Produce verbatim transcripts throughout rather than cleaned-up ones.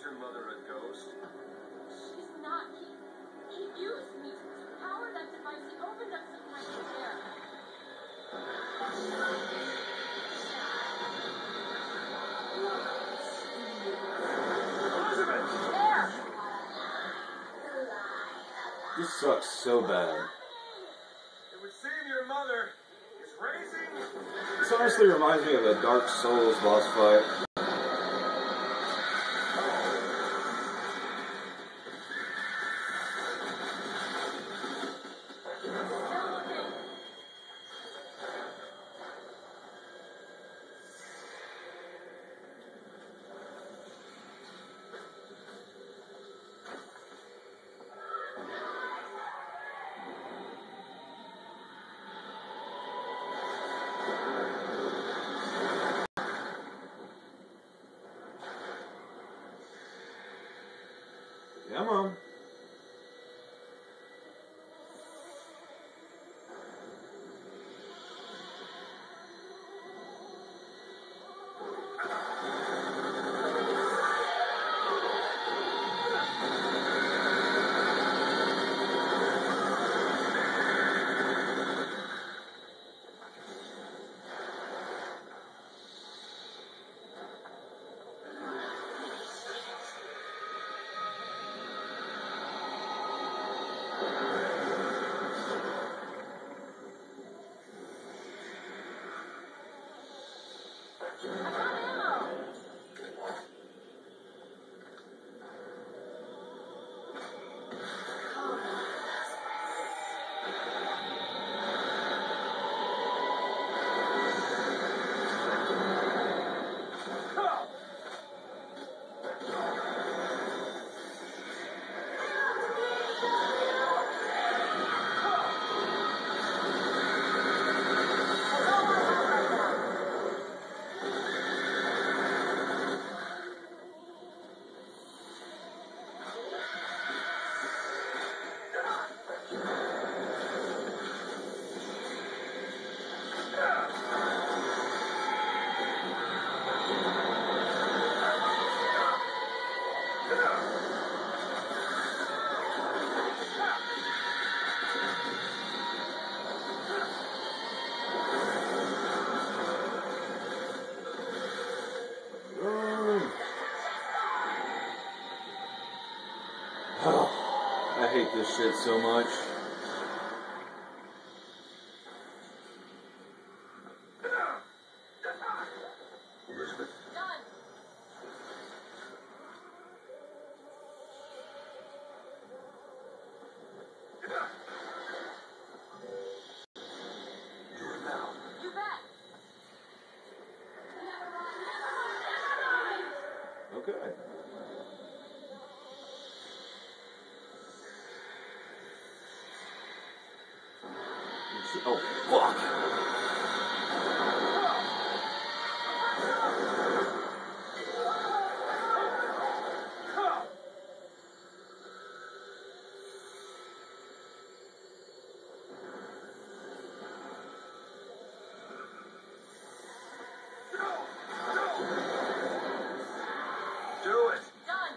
your mother a ghost? She's not. He, he used me to power that device. He opened up some kind of air. Elizabeth! There! This sucks so bad. It would seem your mother is raising... This honestly reminds me of a Dark Souls boss fight. Come on. I hate this shit so much. Elizabeth? Done. Do it now. You bet. Okay. Oh, fuck. Do it. Done.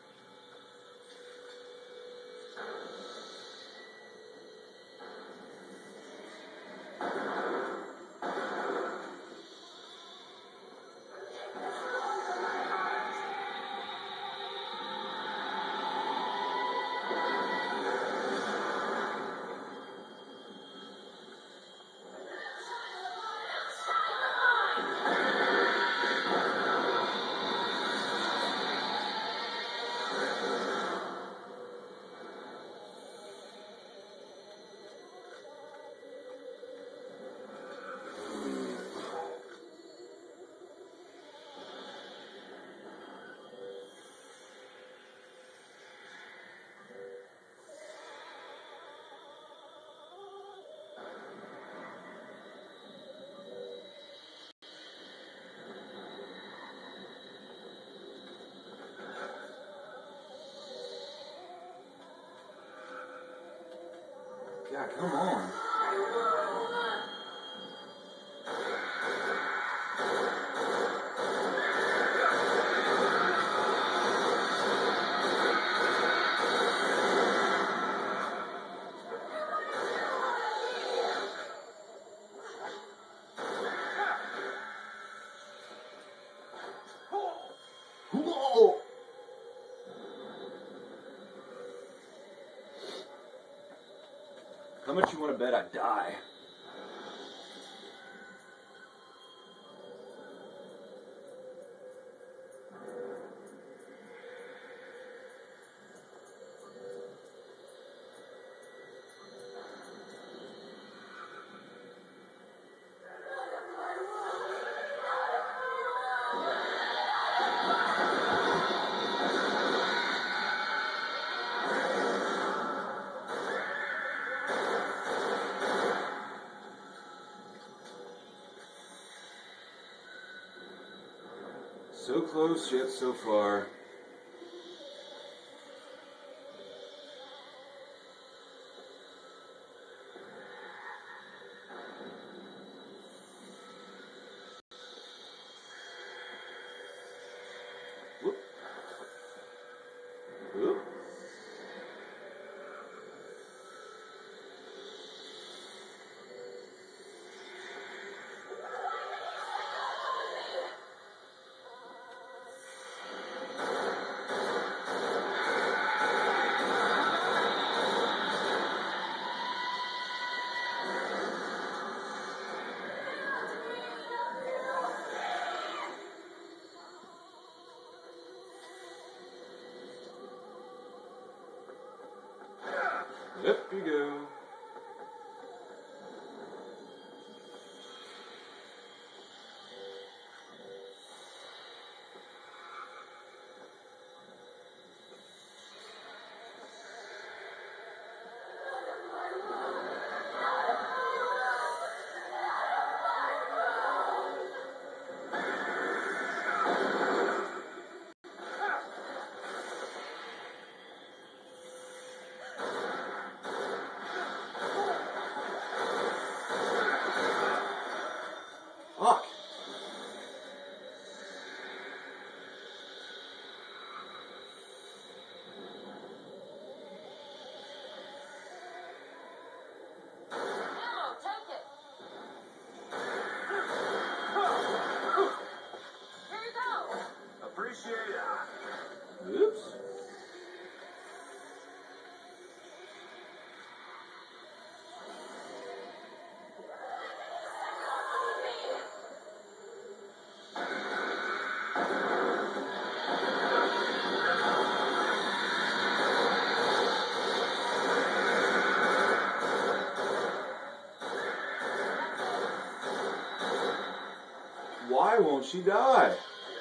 God, come on. you want to bet I die? So close, yet so far. Whoop. Whoop. Yep, you go. Fuck. Ammo, take it. Here you go. Appreciate it. Oops. Why won't she die?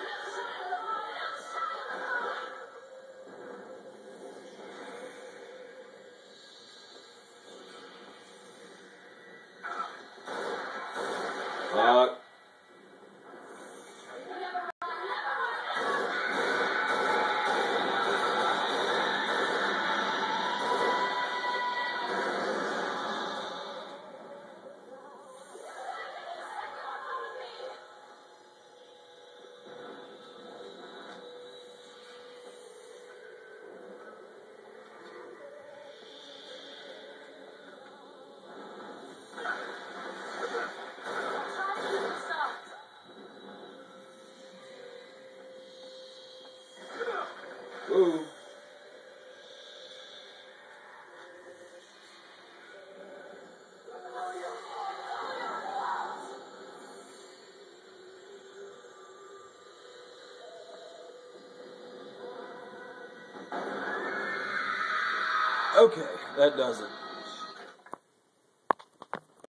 Fuck. Whoa. Okay, that does it.